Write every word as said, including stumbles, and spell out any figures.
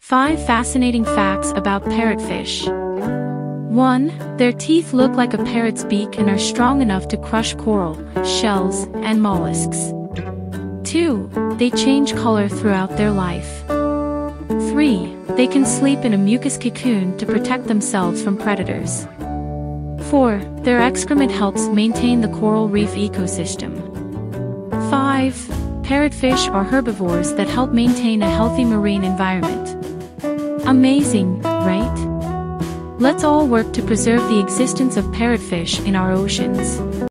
five Fascinating facts about parrotfish. one Their teeth look like a parrot's beak and are strong enough to crush coral, shells, and mollusks. two They change color throughout their life. three They can sleep in a mucus cocoon to protect themselves from predators. four Their excrement helps maintain the coral reef ecosystem. five Parrotfish are herbivores that help maintain a healthy marine environment. Amazing, right? Let's all work to preserve the existence of parrotfish in our oceans.